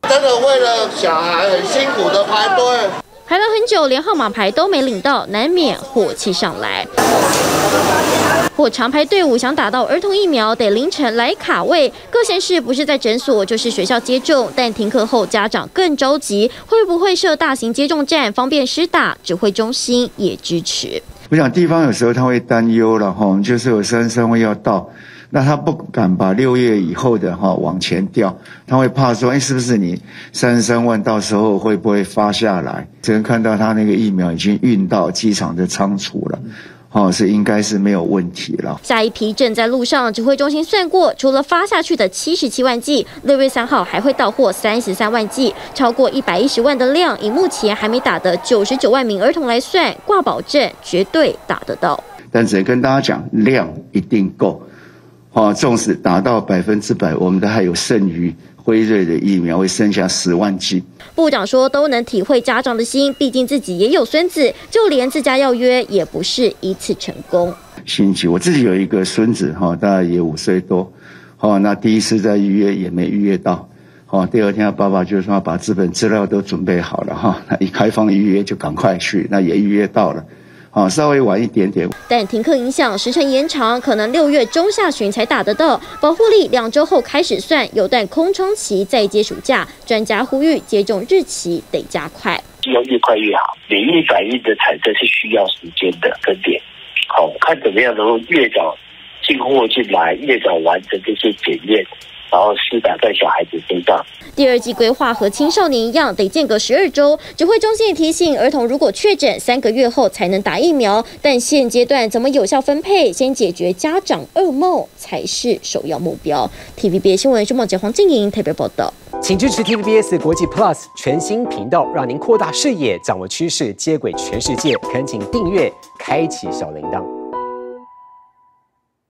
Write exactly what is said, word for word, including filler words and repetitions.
真的为了小孩很辛苦的排队， 排了很久，连号码牌都没领到，难免火气上来。或长排队伍想打到儿童疫苗，得凌晨来卡位。各县市不是在诊所，就是学校接种，但停课后家长更着急，会不会设大型接种站，方便施打？指挥中心也支持。 我想地方有时候他会担忧了哈，就是有三三位要到。那他不敢把六月以后的哈往前调，他会怕说，哎，是不是你三十三万到时候会不会发下来？只能看到他那个疫苗已经运到机场的仓储了。哦，是应该是没有问题了。 下一批正在路上，指挥中心算过，除了发下去的七十七万剂，六月三号还会到货三十三万剂，超过一百一十万的量。以目前还没打的九十九万名儿童来算，挂保证绝对打得到。 但只能跟大家讲，量一定够。哦，纵使达到百分之百，我们都还有剩余。辉瑞的疫苗会剩下十万剂。 部长说，都能体会家长的心，毕竟自己也有孙子，就连自家要约也不是一次成功。 心急，我自己有一个孙子哈，大概也五岁多，哦，那第一次在预约也没预约到，哦，第二天他爸爸就说把资本资料都准备好了哈，那一开放预约就赶快去，那也预约到了。好，稍微晚一点点， 但停课影响时程延长，可能六月中下旬才打得到。保护力两周后开始算，有段空窗期再接暑假。专家呼吁接种日期得加快， 要越快越好。免疫反应的产生是需要时间的跟点，好看怎么样能够越早进货进来，越早完成这些检验。然后施打在小孩子身上。 第二季规划和青少年一样，得间隔十二周。指挥中心也提醒，儿童如果确诊，三个月后才能打疫苗。但现阶段怎么有效分配，先解决家长噩梦才是首要目标。T V B S 新闻周末节黄静莹特别报道。 请支持 T V B S 国际 Plus 全新频道，让您扩大视野，掌握趋势，接轨全世界。恳请订阅，开启小铃铛。